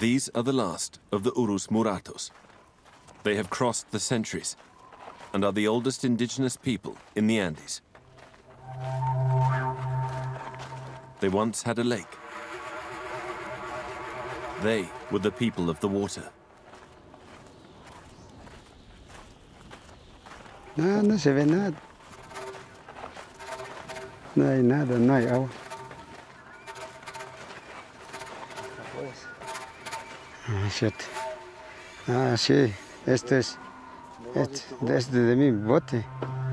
These are the last of the Urus Muratos. They have crossed the centuries and are the oldest indigenous people in the Andes. They once had a lake. They were the people of the water. No, no se ve nada. No hay nada, no hay agua. Ah, cierto. Ah, sí, este es de mi bote.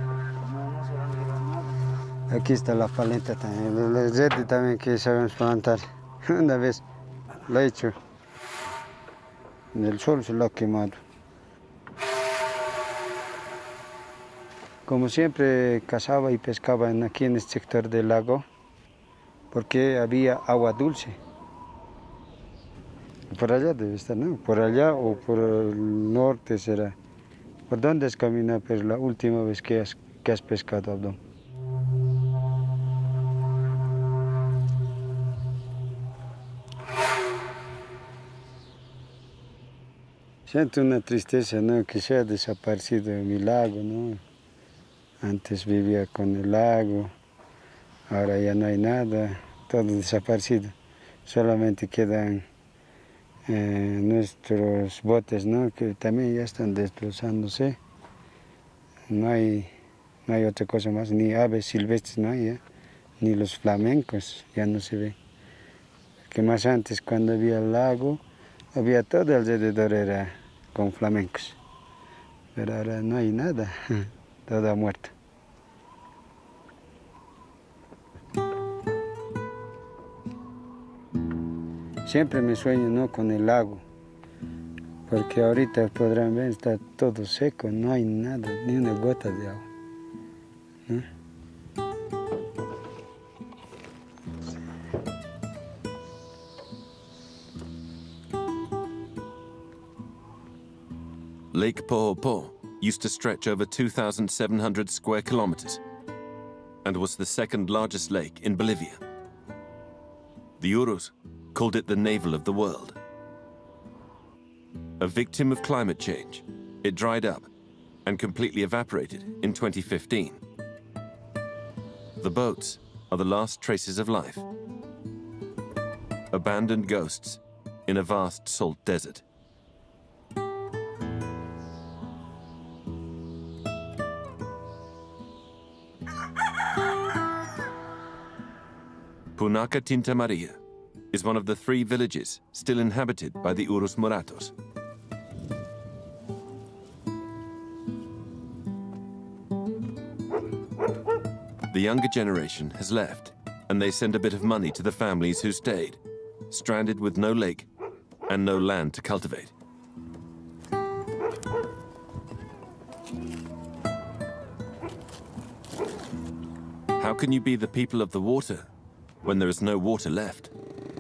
Aquí está la paleta también, el rete también que sabemos plantar. Una vez lo he hecho. El sol se lo ha quemado. Como siempre cazaba y pescaba aquí en este sector del lago, porque había agua dulce. Por allá debe estar, ¿no? Por allá o por el norte será. ¿Por dónde has caminado pues, la última vez que has pescado, Abdón? Siento una tristeza, ¿no? Que se ha desaparecido mi lago, ¿no? Antes vivía con el lago, ahora ya no hay nada, todo desaparecido. Solamente quedan nuestros botes, ¿no? Que también ya están destrozándose. No hay otra cosa más, ni aves silvestres, no hay ya, ni los flamencos, ya no se ve. Que más antes, cuando había el lago, había todo alrededor era con flamencos. Pero ahora no hay nada, todo ha muerto. Siempre me sueño, ¿no? Con el lago, porque ahorita podrán ver, está todo seco, no hay nada, ni una gota de agua, ¿no? Lake Pohopo used to stretch over 2,700 square kilometers and was the second largest lake in Bolivia. The Urus called it the navel of the world. A victim of climate change, it dried up and completely evaporated in 2015. The boats are the last traces of life. Abandoned ghosts in a vast salt desert. Punaka Tinta Maria is one of the 3 villages still inhabited by the Urus Muratos. The younger generation has left, and they send a bit of money to the families who stayed, stranded with no lake and no land to cultivate. How can you be the people of the water when there is no water left?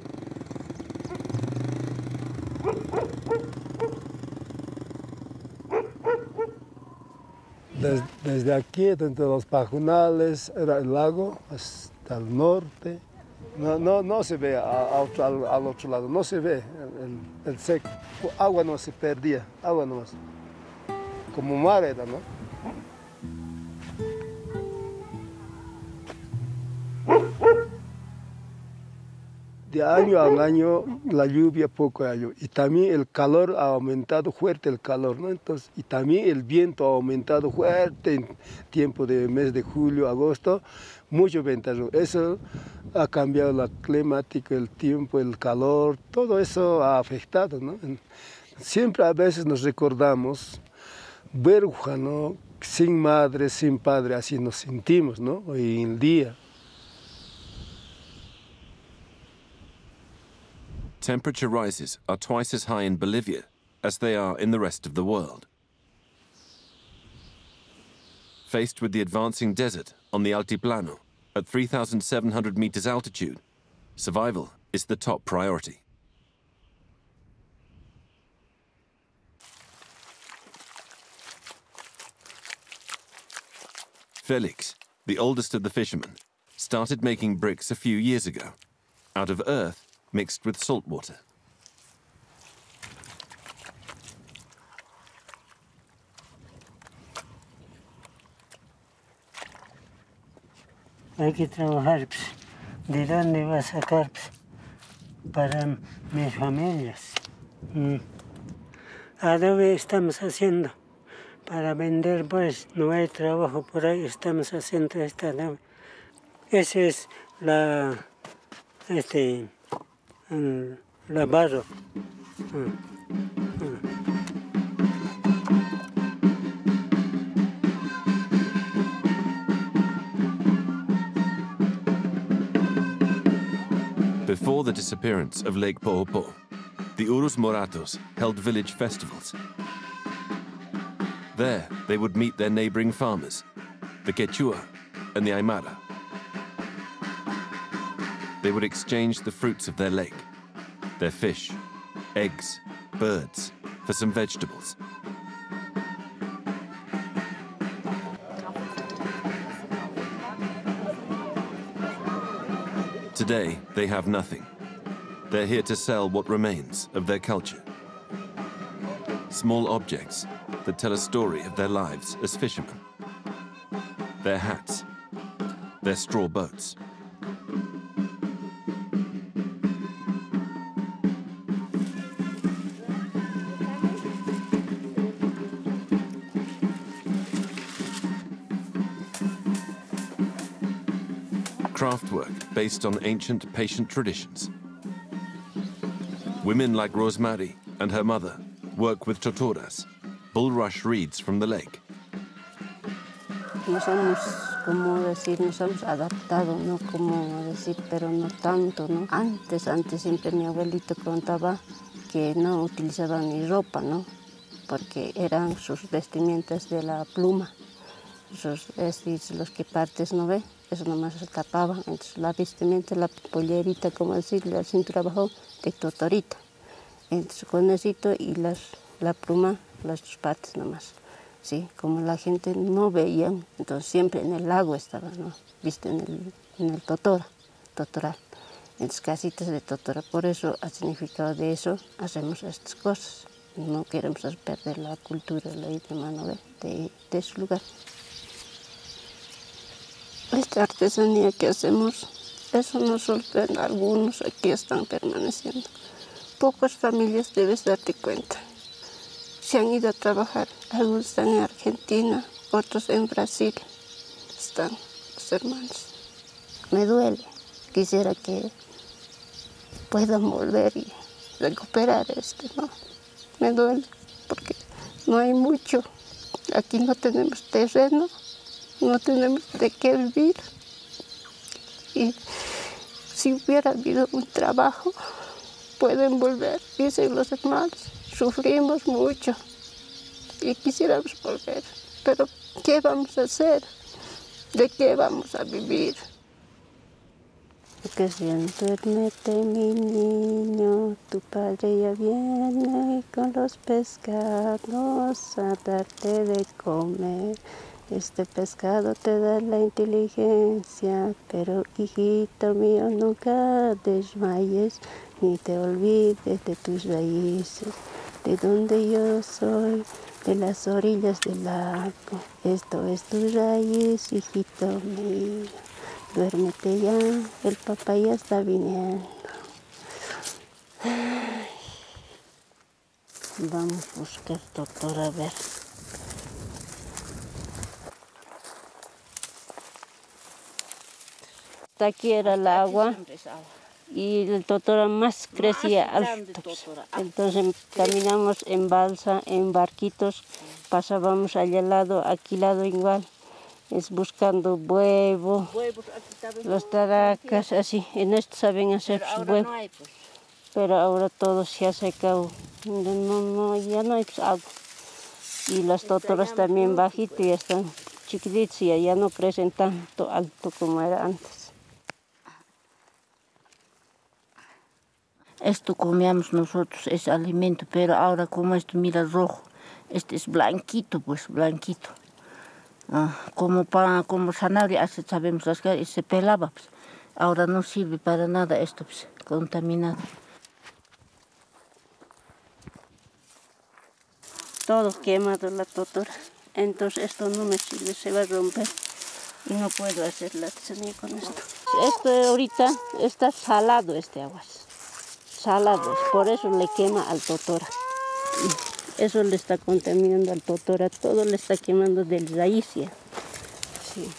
Desde aquí, entre los pajunales, era el lago, hasta el norte. No se ve al otro lado, no se ve el seco. Agua no se perdía, agua no más. Como mar era, ¿no? De año a año la lluvia poco hay, y también el calor ha aumentado fuerte el calor, ¿no? Entonces, y también el viento ha aumentado fuerte en tiempo de mes de julio, agosto, mucho ventajoso. Eso ha cambiado la climática, el tiempo, el calor, todo eso ha afectado, ¿no? Siempre a veces nos recordamos, huérfano, sin madre, sin padre, así nos sentimos, ¿no? Hoy en día. Temperature rises are twice as high in Bolivia as they are in the rest of the world. Faced with the advancing desert on the Altiplano at 3,700 meters altitude, survival is the top priority. Felix, the oldest of the fishermen, started making bricks a few years ago, out of earth mixed with salt water. hay que trabajar. Pues. ¿De dónde va a sacar pues, para mis familias? Adobe estamos haciendo para vender, pues no hay trabajo por ahí, estamos haciendo esta adobe. Esa es la barro. Before the disappearance of Lake Pohopo, the Urus Moratos held village festivals. There, they would meet their neighboring farmers, the Quechua and the Aymara. They would exchange the fruits of their lake, their fish, eggs, birds, for some vegetables. Today, they have nothing. They're here to sell what remains of their culture. Small objects that tell a story of their lives as fishermen. Their hats, their straw boats. Craftwork based on ancient, patient traditions. Women like Rosemary and her mother work with totoras, bulrush reeds from the lake. Nos hemos, como decir, nos hemos adaptado, no como decir, pero no tanto, ¿no? Antes siempre mi abuelito contaba que no utilizaban ni ropa, ¿no? Porque eran sus vestimentas de la pluma. Los que partes no ve, eso nomás se tapaba. Entonces la vestimenta, la pollerita, como decir, la cintura abajo de totorita. Entonces con eso y la pluma, las dos partes nomás. Sí, como la gente no veía, entonces siempre en el lago estaba, ¿no? Viste en el totoral. Entonces casitas de totora, por eso, a significado de eso, hacemos estas cosas. No queremos perder la cultura, la idioma, ¿no? de ese lugar. Esta artesanía que hacemos, eso nos sorprende, algunos aquí están permaneciendo. Pocas familias debes darte cuenta. Se han ido a trabajar, algunos están en Argentina, otros en Brasil. Están los hermanos. Me duele, quisiera que puedan volver y recuperar ¿no? Me duele porque no hay mucho. Aquí no tenemos terreno. No tenemos de qué vivir. Y si hubiera habido un trabajo, pueden volver, dicen los hermanos. Sufrimos mucho y quisiéramos volver. Pero, ¿qué vamos a hacer? ¿De qué vamos a vivir? Que duérmete, mi niño, tu padre ya viene con los pescados a darte de comer. Este pescado te da la inteligencia, pero hijito mío, nunca desmayes, ni te olvides de tus raíces, de donde yo soy, de las orillas del lago. Esto es tu raíz, hijito mío. Duérmete ya, el papá ya está viniendo. Vamos a buscar doctor a ver. Hasta aquí era el agua y el totora más crecía alto. Entonces caminamos en balsa, en barquitos, pasábamos allá al lado, aquí al lado igual. Es buscando huevo, los taracas, así. En esto saben hacer su huevo. Pero ahora todo se ha secado. Ya no hay agua. Y las totoras también bajitas y están chiquititas y ya no crecen tanto alto como era antes. Esto comíamos nosotros, es alimento, pero ahora como esto, mira, rojo. Este es blanquito, pues, blanquito. Como zanahoria, sabemos, se pelaba, pues. Ahora no sirve para nada esto, pues, contaminado. Todo quemado la totora. Entonces esto no me sirve, se va a romper. Y no puedo hacer la artesanía con esto. Esto ahorita está salado, este agua. Salado, por eso le quema al totora. Eso le está contaminando al totora, todo le está quemando del raíz ya. Sí.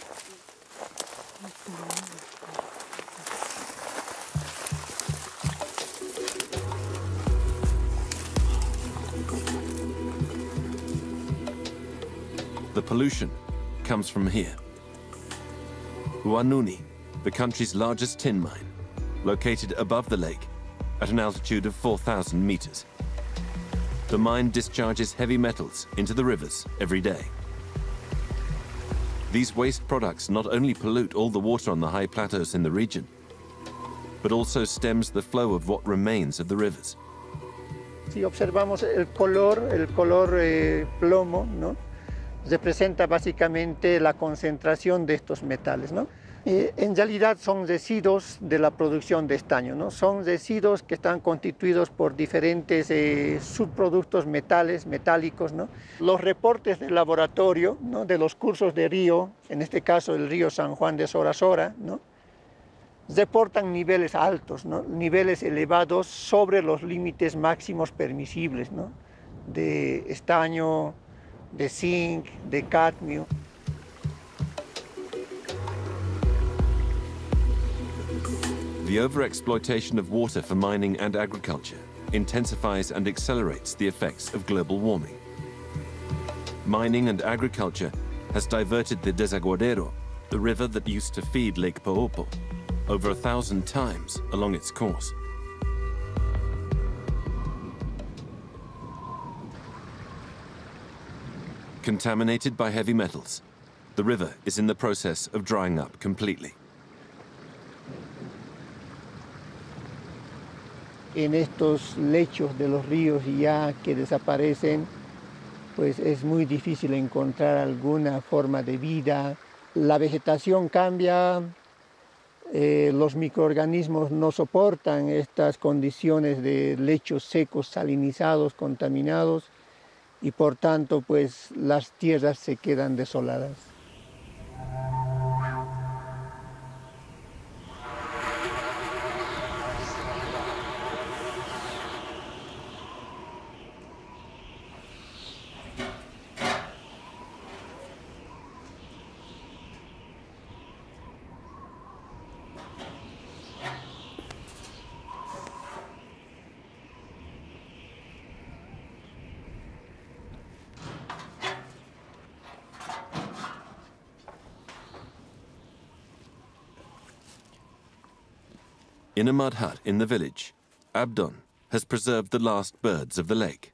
The pollution comes from here. Huanuni, the country's largest tin mine, located above the lake at an altitude of 4,000 meters. The mine discharges heavy metals into the rivers every day. These waste products not only pollute all the water on the high plateaus in the region, but also stems the flow of what remains of the rivers. Si observamos el color plomo, ¿no? Representa básicamente la concentración de estos metales, ¿no? En realidad son residuos de la producción de estaño, ¿no? Son residuos que están constituidos por diferentes subproductos metálicos, ¿no? Los reportes del laboratorio, ¿no? De los cursos de río, en este caso el río San Juan de Sora, ¿no? Reportan niveles altos, ¿no? Niveles elevados sobre los límites máximos permisibles, ¿no? De estaño, de zinc, de cadmio. The overexploitation of water for mining and agriculture intensifies and accelerates the effects of global warming. Mining and agriculture has diverted the Desaguadero, the river that used to feed Lake Poopó, over 1,000 times along its course. Contaminated by heavy metals, the river is in the process of drying up completely. En estos lechos de los ríos ya que desaparecen, pues es muy difícil encontrar alguna forma de vida. La vegetación cambia, los microorganismos no soportan estas condiciones de lechos secos, salinizados, contaminados, y por tanto pues las tierras se quedan desoladas. In a mud hut in the village, Abdon has preserved the last birds of the lake.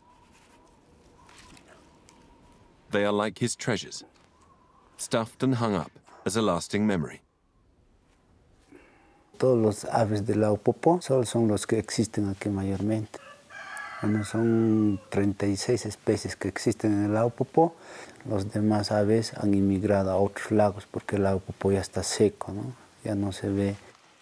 They are like his treasures, stuffed and hung up as a lasting memory. Todos los aves del lago Poopó solo son los que existen aquí mayormente. Bueno, son 36 especies que existen en el lago Poopó. Los demás aves han inmigrado a otros lagos porque el lago Poopó ya está seco, ¿no? Ya no se ve.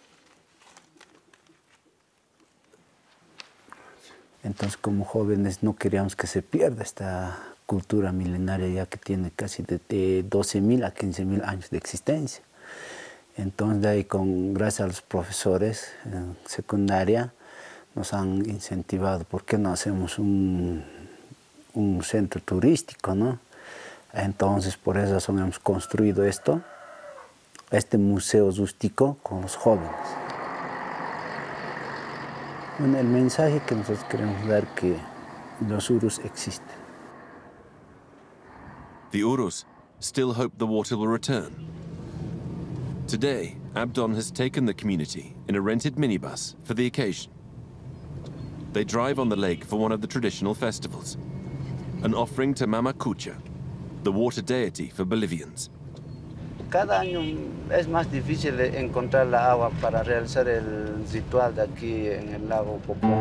Entonces, como jóvenes, no queríamos que se pierda esta cultura milenaria, ya que tiene casi de 12.000 a 15.000 años de existencia. Entonces, de ahí, gracias a los profesores en secundaria, nos han incentivado, ¿por qué no hacemos un centro turístico, ¿no? Entonces, por esa razón hemos construido este museo rústico con los jóvenes. Bueno, el mensaje que nosotros queremos dar es que los urus existen. The Urus still hope the water will return. Today, Abdon has taken the community in a rented minibus for the occasion. They drive on the lake for one of the traditional festivals, an offering to Mama Cucha, the water deity for Bolivians. Cada año es más difícil encontrar la agua para realizar el ritual de aquí en el lago Poopó.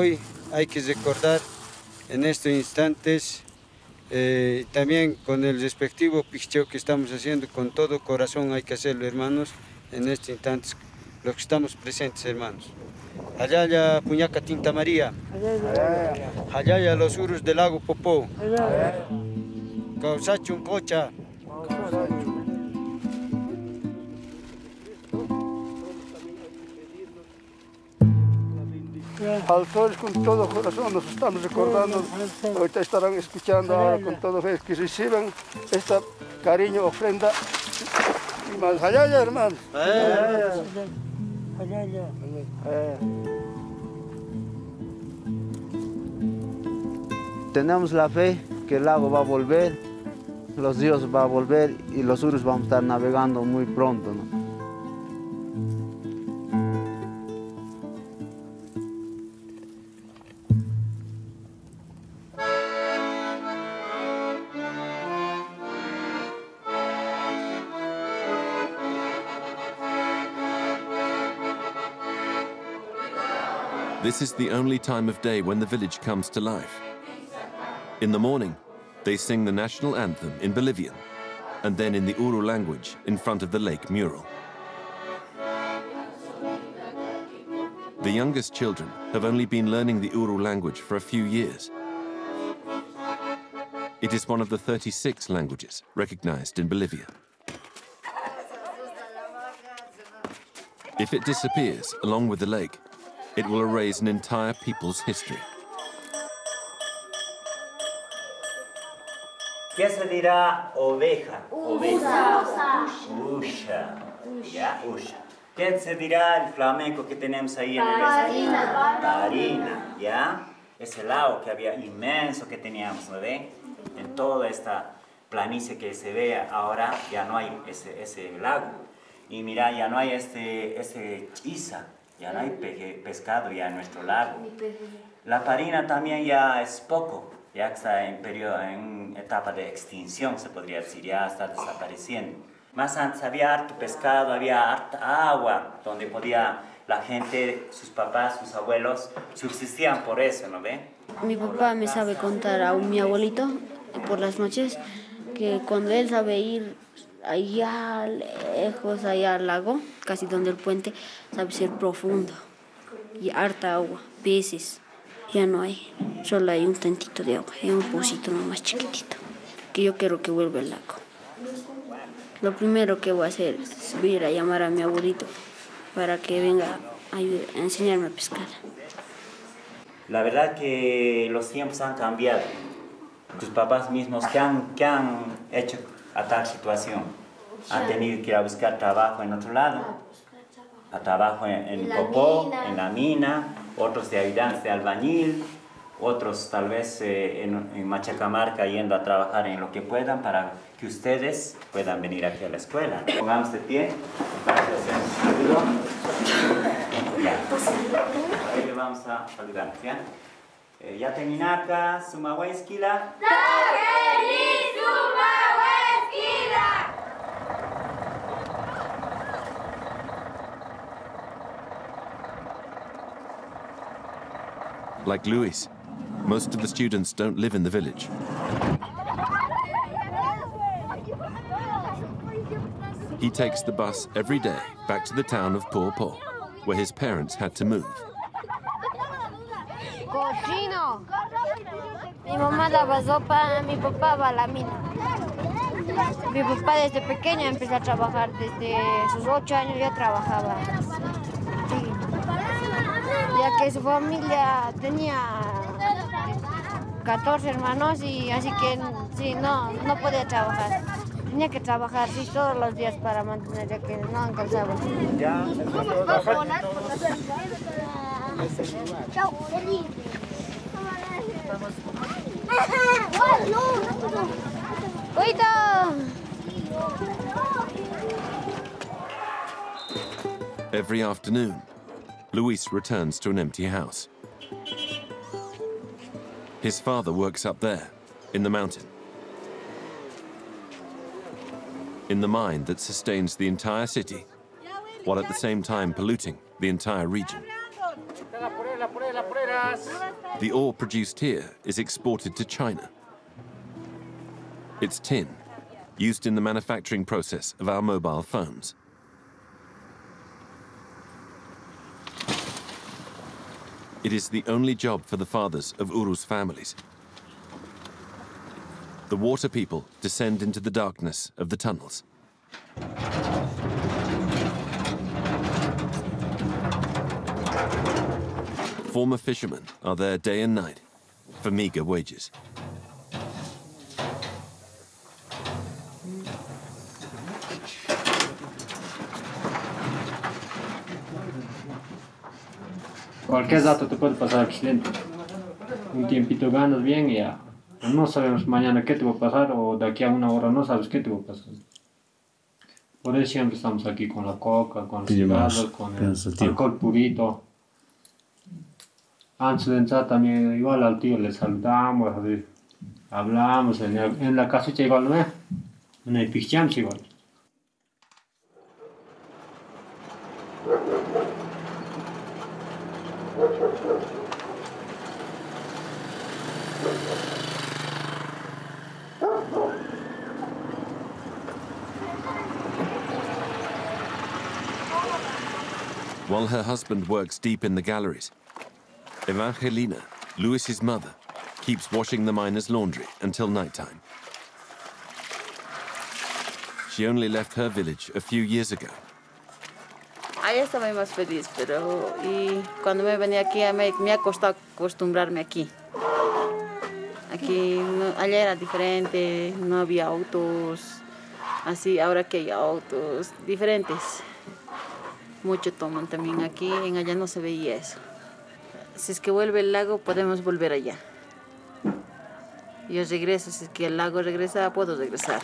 hoy hay que recordar en estos instantes, también con el respectivo picheo que estamos haciendo, con todo corazón hay que hacerlo, hermanos, en estos instantes, los que estamos presentes, hermanos. Allá Puñaca Tinta María, allá los urus del lago Popó, Causachun Pocha. Al sol con todo corazón nos estamos recordando, ahorita estarán escuchando ahora con todo fe que reciban esta cariño, ofrenda y más allá, hermano. Tenemos la fe que el lago va a volver, los ríos van a volver y los urus vamos a estar navegando muy pronto, ¿no? This is the only time of day when the village comes to life. In the morning, they sing the national anthem in Bolivian, and then in the Uru language in front of the lake mural. The youngest children have only been learning the Uru language for a few years. It is one of the 36 languages recognized in Bolivia. If it disappears along with the lake, it will erase an entire people's history. ¿Qué se dirá oveja? Oveja. Usha. Ya, usha. ¿Qué se dirá el flamenco que tenemos ahí en el Tarina. Tarina, ¿ya? Ese lago que había inmenso que teníamos, ¿no ve? En toda esta planicie que se ve ahora ya no hay ese lago. Y mira, ya no hay ese chiza. Ya no hay pescado ya en nuestro lago. La parina también ya es poco, ya está en etapa de extinción, se podría decir, ya está desapareciendo. Más antes había harto pescado, había harta agua, donde podía la gente, sus papás, sus abuelos, subsistían por eso, ¿no ve? Mi papá me sabe contar a mi abuelito por las noches que cuando él sabe ir allá lejos, allá al lago, casi donde el puente, sabe ser profundo y harta agua, peces, ya no hay, solo hay un tantito de agua, hay un pocito más chiquitito, que yo quiero que vuelva el lago. Lo primero que voy a hacer es ir a llamar a mi abuelito para que venga a enseñarme a pescar. La verdad que los tiempos han cambiado. Tus papás mismos, ¿qué han hecho a tal situación? Han tenido que ir a buscar trabajo en otro lado, a trabajo en Popó, en la mina, otros de ayudantes de albañil, otros tal vez en Machacamarca yendo a trabajar en lo que puedan para que ustedes puedan venir aquí a la escuela. Pongamos de pie, vamos a hacer un saludo. Ya. Ahí le vamos a saludar, ¿ya? Ya terminaca, sumahuesquila. Like Luis, most of the students don't live in the village. He takes the bus every day back to the town of Popó, where his parents had to move. Cochino. Mi mamá daba sopa, mi papá va a la mina. Mi papá desde pequeño empezó a trabajar, desde sus 8 años ya trabajaba. Sí. Ya que su familia tenía 14 hermanos y así que sí, no podía trabajar. Tenía que trabajar sí, todos los días para mantener, ya que no alcanzaba. Every afternoon, Luis returns to an empty house. His father works up there, in the mountain, in the mine that sustains the entire city, while at the same time polluting the entire region. The ore produced here is exported to China. It's tin, used in the manufacturing process of our mobile phones. It is the only job for the fathers of Urus families. The water people descend into the darkness of the tunnels. Former fishermen are there day and night for meager wages. Cualquier dato te puede pasar accidente. Un tiempito ganas bien y ya. No sabemos mañana qué te va a pasar o de aquí a una hora no sabes qué te va a pasar. Por eso siempre estamos aquí con la coca, con los cigarros, con el alcohol purito. Antes de entrar también igual al tío le saludamos, hablamos, en la casucha igual, ¿no? En el pichams igual. While her husband works deep in the galleries, Evangelina, Luis's mother, keeps washing the miners' laundry until nighttime. She only left her village a few years ago. Allá estaba más feliz, pero cuando me venía aquí me ha costado acostumbrarme aquí. Aquí, allá era diferente, no había autos, así, ahora que hay autos diferentes. Mucho toman también aquí, en allá no se veía eso. Si es que vuelve el lago, podemos volver allá. Yo regreso, si es que el lago regresa, puedo regresar.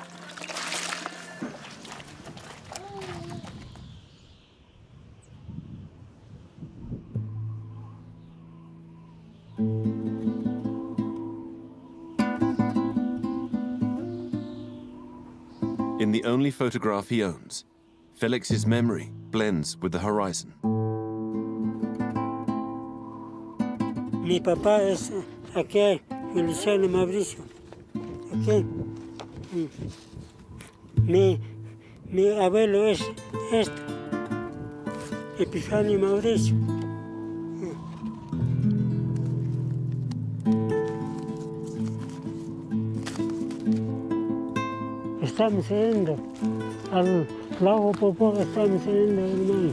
In the only photograph he owns, Felix's memory blends with the horizon. Mi papá es aquí, Feliciano Mauricio. Aquí. Mi abuelo es este, Epifanio Mauricio. Estamos yendo al lago Popó, estamos yendo, hermanos.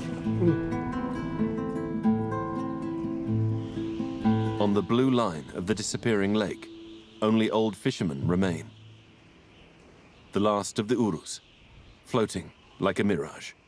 On the blue line of the disappearing lake, only old fishermen remain. The last of the Urus, floating like a mirage.